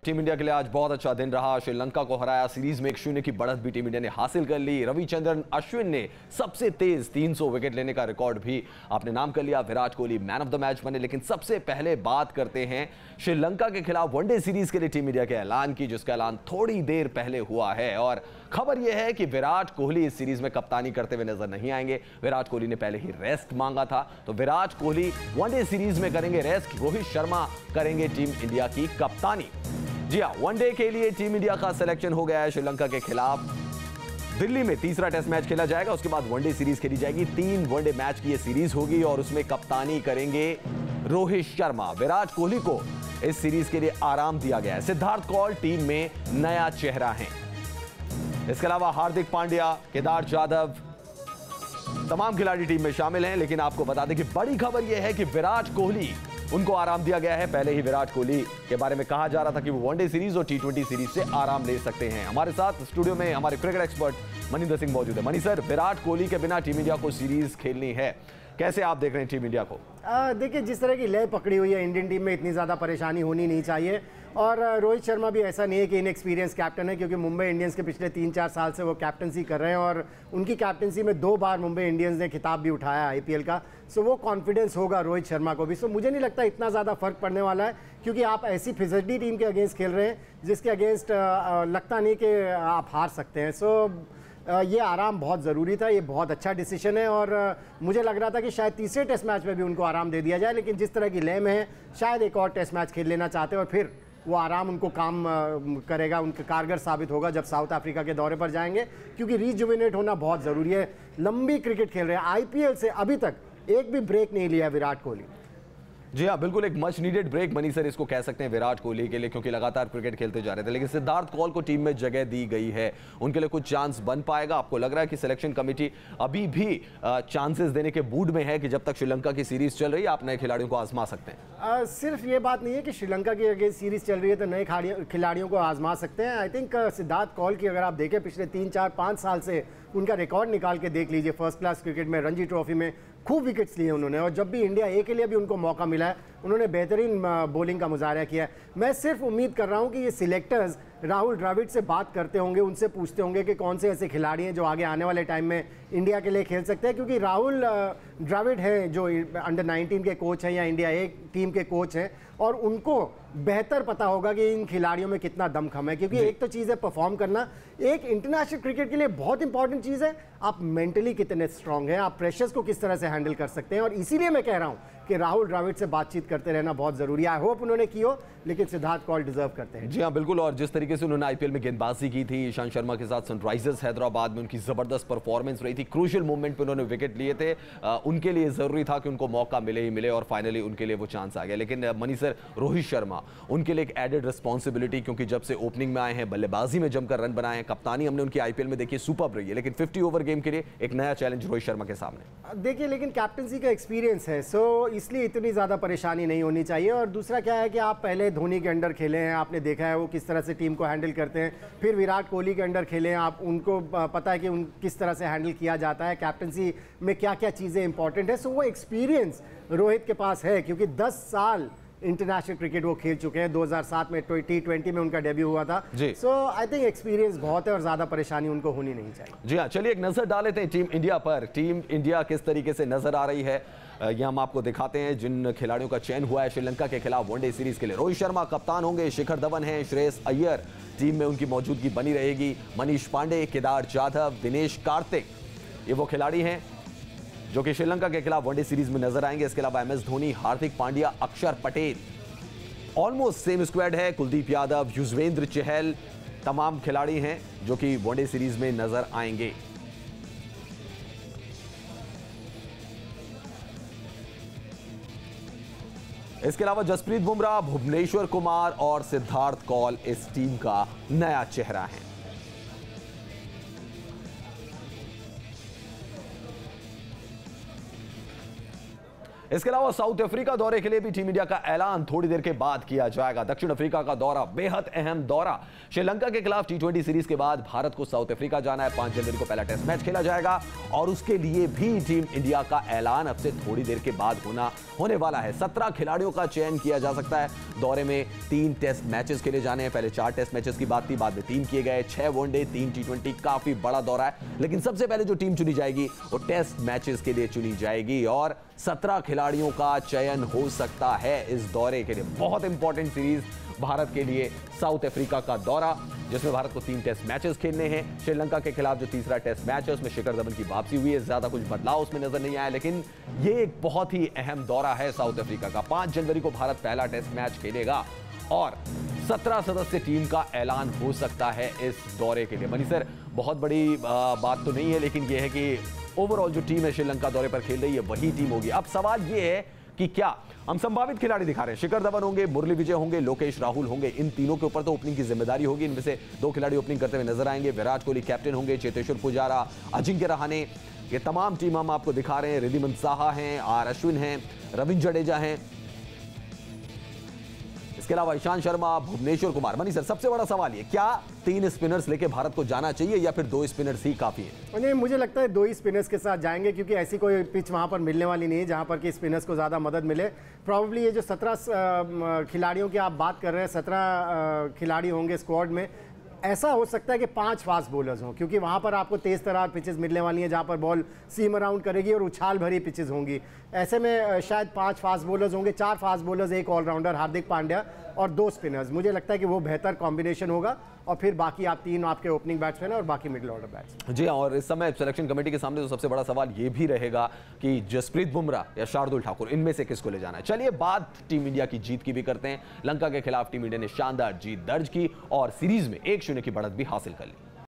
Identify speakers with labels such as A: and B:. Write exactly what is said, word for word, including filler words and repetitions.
A: Team India के लिए आज बहुत अच्छा दिन रहा। श्रीलंका को हराया, सीरीज में एक शून्य की बढ़त भी टीम इंडिया ने हासिल कर ली। रविचंद्रन अश्विन ने सबसे तेज तीन सौ विकेट लेने का रिकॉर्ड भी आपने नाम कर लिया। Virat Kohli man of the match बने। लेकिन सबसे पहले बात करते हैं श्रीलंका के खिलाफ वनडे सीरीज के लिए टीम इंडिया के ऐलान की, जिसका ऐलान थोड़ी देर पहले हुआ है। और खबर यह है कि विराट कोहली इस सीरीज में कप्तानी करते हुए नजर नहीं आएंगे। विराट कोहली ने पहले ही रेस्ट मांगा था, तो विराट कोहली वनडे सीरीज में करेंगे रेस्ट। रोहित शर्मा करेंगे टीम इंडिया की कप्तानी। जी हां, वनडे के लिए टीम इंडिया का सिलेक्शन हो गया है। श्रीलंका के खिलाफ दिल्ली में तीसरा टेस्ट मैच खेला जाएगा, उसके बाद वनडे सीरीज खेली जाएगी। तीन वनडे मैच की यह सीरीज होगी और उसमें कप्तानी करेंगे रोहित शर्मा। विराट कोहली को इस सीरीज के लिए आराम दिया गया है। सिद्धार्थ कौल टीम में नया चेहरा है। इसके अलावा हार्दिक पांड्या, केदार जाधव, तमाम खिलाड़ी टीम में शामिल हैं। लेकिन आपको बता दें कि बड़ी खबर यह है कि विराट कोहली, उनको आराम दिया गया है। पहले ही विराट कोहली के बारे में कहा जा रहा था कि वो वनडे सीरीज और टी ट्वेंटी सीरीज से आराम ले सकते हैं। हमारे साथ स्टूडियो में हमारे क्रिकेट एक्सपर्ट मनिंदर सिंह मौजूद है। मनी सर, विराट कोहली के बिना टीम इंडिया को सीरीज खेलनी है, कैसे आप देख रहे हैं टीम इंडिया को?
B: देखिए, जिस तरह की लय पकड़ी हुई है इंडियन टीम में, इतनी ज़्यादा परेशानी होनी नहीं चाहिए। और रोहित शर्मा भी ऐसा नहीं है कि इनएक्सपीरियंस कैप्टन है, क्योंकि मुंबई इंडियंस के पिछले तीन चार साल से वो कैप्टनसी कर रहे हैं और उनकी कैप्टनसी में दो बार मुंबई इंडियंस ने खिताब भी उठाया आईपीएल का। सो वो कॉन्फिडेंस होगा रोहित शर्मा को भी। सो मुझे नहीं लगता इतना ज़्यादा फर्क पड़ने वाला है, क्योंकि आप ऐसी फिजड़ी टीम के अगेंस्ट खेल रहे हैं जिसके अगेंस्ट लगता नहीं कि आप हार सकते हैं। सो ये आराम बहुत ज़रूरी था, ये बहुत अच्छा डिसीजन है। और मुझे लग रहा था कि शायद तीसरे टेस्ट मैच में भी उनको आराम दे दिया जाए, लेकिन जिस तरह की लय में है, शायद एक और टेस्ट मैच खेल लेना चाहते हैं और फिर वो आराम उनको काम करेगा, उनके कारगर साबित होगा जब साउथ अफ्रीका के दौरे पर जाएंगे, क्योंकि रिजुविनेट होना बहुत ज़रूरी है। लंबी क्रिकेट खेल रहे हैं, आईपीएल से अभी तक एक भी ब्रेक नहीं लिया विराट कोहली।
A: जी हाँ, बिल्कुल एक much needed break Mani sir इसको कह सकते हैं विराट कोहली के लिए, क्योंकि लगातार क्रिकेट खेलते जा रहे थे। लेकिन सिद्धार्थ कौल को टीम में जगह दी गई है, उनके लिए कुछ चांस बन पाएगा? आपको लग रहा है कि सिलेक्शन कमेटी अभी भी चांसेस देने के मूड में है कि जब तक श्रीलंका की सीरीज चल रही है आप नए खिलाड़ियों को आजमा सकते हैं?
B: आ, सिर्फ ये बात नहीं है कि श्रीलंका की अगर सीरीज चल रही है तो नए खिलाड़ियों को आजमा सकते हैं। आई थिंक सिद्धार्थ कौल की अगर आप देखें, पिछले तीन चार पाँच साल से उनका रिकॉर्ड निकाल के देख लीजिए। फर्स्ट क्लास क्रिकेट में, रणजी ट्रॉफी में खूब विकेट्स लिए उन्होंने, और जब भी इंडिया ए के लिए भी उनको मौका मिला है उन्होंने बेहतरीन बॉलिंग का मुजाहरा किया है। मैं सिर्फ उम्मीद कर रहा हूं कि ये सिलेक्टर्स राहुल द्रविड़ से बात करते होंगे, उनसे पूछते होंगे कि कौन से ऐसे खिलाड़ी हैं जो आगे आने वाले टाइम में इंडिया के लिए खेल सकते हैं, क्योंकि राहुल द्रविड़ हैं जो अंडर नाइनटीन के कोच हैं या इंडिया ए टीम के कोच हैं, और उनको बेहतर पता होगा कि इन खिलाड़ियों में कितना दमखम है। क्योंकि एक तो चीज़ है परफॉर्म करना, एक इंटरनेशनल क्रिकेट के लिए बहुत इंपॉर्टेंट चीज़ है आप मेंटली कितने स्ट्रांग हैं, आप प्रेशर्स को किस तरह से हैंडल कर सकते हैं। और इसीलिए मैं कह रहा हूं कि राहुल द्रविड़ से बातचीत करते रहना बहुत जरूरी है। आई होप उन्होंने की हो, लेकिन सिद्धार्थ कौल डिजर्व करते हैं।
A: जी हाँ, बिल्कुल। और जिस तरीके से उन्होंने आईपीएल में गेंदबाजी की थी ईशांत शर्मा के साथ सनराइजर्स हैदराबाद में, उनकी जबरदस्त परफॉर्मेंस रही थी, क्रूशियल मोमेंट पे उन्होंने विकेट लिए थे। आ, उनके लिए जरूरी था कि उनको मौका मिले ही मिले, और फाइनली उनके लिए वो चांस आ गया। लेकिन मनी सर, रोहित शर्मा उनके लिए एक एडेड रिस्पॉन्सिबिलिटी, क्योंकि जब से ओपनिंग में आए हैं, बल्लेबाजी में जमकर रन बनाए हैं, कप्तानी हमने उनकी आईपीएल में देखी सुपर्ब रही है, लेकिन फिफ्टी ओवर गेम के लिए एक नया चैलेंज रोहित शर्मा के सामने।
B: देखिए, लेकिन कैप्टनसी का एक्सपीरियंस है, सो इसलिए इतनी ज्यादा परेशानी नहीं होनी चाहिए। और दूसरा क्या है कि आप पहले धोनी के अंडर खेले हैं, आपने देखा है वो किस तरह से टीम को हैंडल करते हैं। फिर विराट कोहली के अंडर खेले हैं, आप उनको पता है कि उन किस तरह से हैंडल किया जाता है, कैप्टनसी में क्या क्या चीज़ें इंपॉर्टेंट है। सो वो एक्सपीरियंस रोहित के पास है, क्योंकि दस साल इंटरनेशनल क्रिकेट वो खेल चुके हैं। दो हज़ार सात में टी ट्वेंटी में उनका डेब्यू हुआ था। सो आई थिंक एक्सपीरियंस बहुत है और ज्यादा परेशानी उनको होनी नहीं चाहिए।
A: जी हाँ, चलिए एक नजर डाल लेते हैं टीम इंडिया पर। टीम इंडिया किस तरीके से नजर आ रही है ये हम आपको दिखाते हैं। जिन खिलाड़ियों का चयन हुआ है श्रीलंका के खिलाफ वनडे सीरीज के लिए, रोहित शर्मा कप्तान होंगे, शिखर धवन है, श्रेयस अय्यर टीम में उनकी मौजूदगी बनी रहेगी, मनीष पांडे, केदार जाधव, दिनेश कार्तिक, ये वो खिलाड़ी हैं जो कि श्रीलंका के खिलाफ वनडे सीरीज में नजर आएंगे। इसके अलावा M S Dhoni, Hardik Pandya, Akshar Patel, almost same squad है, कुलदीप यादव, युजवेंद्र चहल, तमाम खिलाड़ी हैं जो कि वनडे सीरीज में नजर आएंगे। इसके अलावा जसप्रीत बुमराह, भुवनेश्वर कुमार और सिद्धार्थ कौल इस टीम का नया चेहरा है। इसके अलावा साउथ अफ्रीका दौरे के लिए भी टीम इंडिया का ऐलान थोड़ी देर के बाद किया जाएगा। दक्षिण अफ्रीका का दौरा बेहद अहम दौरा। श्रीलंका के खिलाफ टी ट्वेंटी सीरीज के बाद भारत को साउथ अफ्रीका जाना है। पांच जनवरी को पहला टेस्ट मैच खेला जाएगा और उसके लिए भी टीम इंडिया का ऐलान अब से थोड़ी देर के बाद होना होने वाला है। सत्रह खिलाड़ियों का चयन किया जा सकता है। दौरे में तीन टेस्ट मैचेस खेले जाने हैं। पहले चार टेस्ट मैचेस की बात थी, बाद में तीन किए गए। छह वनडे, तीन टी ट्वेंटी, काफी बड़ा दौरा है। लेकिन सबसे पहले जो टीम चुनी जाएगी वो टेस्ट मैचेस के लिए चुनी जाएगी और सत्रह खिलाड़ियों का चयन हो सकता है इस दौरे के लिए। बहुत इंपॉर्टेंट सीरीज भारत के लिए साउथ अफ्रीका का दौरा, जिसमें भारत को तीन टेस्ट मैचेस खेलने हैं। श्रीलंका के खिलाफ जो तीसरा टेस्ट मैच है उसमें शिखर धवन की वापसी हुई है। ज्यादा कुछ बदलाव उसमें नजर नहीं आया, लेकिन यह एक बहुत ही अहम दौरा है साउथ अफ्रीका का। पांच जनवरी को भारत पहला टेस्ट मैच खेलेगा और सत्रह सदस्य टीम का ऐलान हो सकता है इस दौरे के लिए। मनी सर, बहुत बड़ी आ, बात तो नहीं है, लेकिन यह है कि ओवरऑल जो टीम है श्रीलंका दौरे पर खेल रही है वही टीम होगी। अब सवाल यह है कि क्या हम संभावित खिलाड़ी दिखा रहे हैं, शिखर धवन होंगे, मुरली विजय होंगे, लोकेश राहुल होंगे। इन तीनों के ऊपर तो ओपनिंग की जिम्मेदारी होगी। इनमें से दो खिलाड़ी ओपनिंग करते हुए नजर आएंगे। विराट कोहली कैप्टन होंगे, चेतेश्वर पुजारा, अजिंक्य रहाणे, ये तमाम टीम हम आपको दिखा रहे हैं। रिद्धिमान साहा हैं, आर अश्विन हैं, रविंद्र जडेजा हैं, इसके अलावा ईशांत शर्मा, भुवनेश्वर कुमार। मनी सर, सबसे बड़ा सवाल ये, क्या तीन स्पिनर्स लेके भारत को जाना चाहिए या फिर दो स्पिनर्स ही काफी है?
B: नहीं, मुझे लगता है दो ही स्पिनर्स के साथ जाएंगे, क्योंकि ऐसी कोई पिच वहां पर मिलने वाली नहीं है जहां पर कि स्पिनर्स को ज़्यादा मदद मिले। प्रॉब्ली ये जो सत्रह खिलाड़ियों की आप बात कर रहे हैं, सत्रह खिलाड़ी होंगे स्क्वाड में, ऐसा हो सकता है कि पांच फास्ट बॉलर्स हों, क्योंकि वहां पर आपको तेज तरार पिचेस मिलने वाली हैं जहां पर बॉल सीम अराउंड करेगी और उछाल भरी पिचेस होंगी। ऐसे में शायद पांच फास्ट बॉलर्स होंगे, चार फास्ट बॉलर्स, एक ऑलराउंडर हार्दिक पांड्या और दो स्पिनर्स। मुझे लगता है कि वो बेहतर कॉम्बिनेशन होगा और फिर बाकी आप तीन आपके ओपनिंग बैट्समैन और बाकी मिडिल ऑर्डर बैट्समैन।
A: जी, और इस समय सिलेक्शन कमेटी के सामने तो सबसे बड़ा सवाल ये भी रहेगा कि जसप्रीत बुमराह या शार्दुल ठाकुर, इनमें से किसको ले जाना है। चलिए बात टीम इंडिया की जीत की भी करते हैं। लंका के खिलाफ टीम इंडिया ने शानदार जीत दर्ज की और सीरीज में एक शून्य की बढ़त भी हासिल कर ली।